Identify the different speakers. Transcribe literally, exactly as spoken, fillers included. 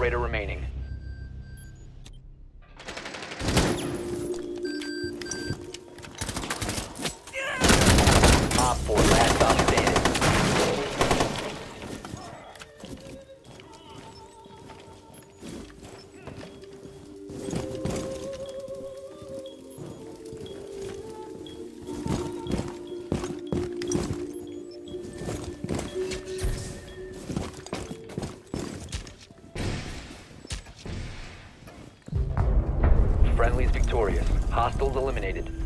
Speaker 1: operator remaining. Op four, last stop standing. Friendly's victorious. Hostiles eliminated.